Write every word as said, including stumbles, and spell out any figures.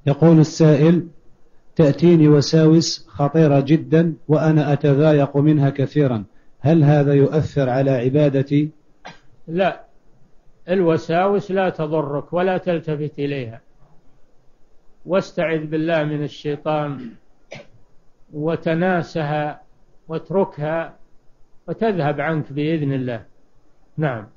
يقول السائل: تأتيني وساوس خطيرة جدا وأنا أتضايق منها كثيرا، هل هذا يؤثر على عبادتي؟ لا، الوساوس لا تضرك ولا تلتفت إليها، واستعذ بالله من الشيطان وتناسها واتركها وتذهب عنك بإذن الله. نعم.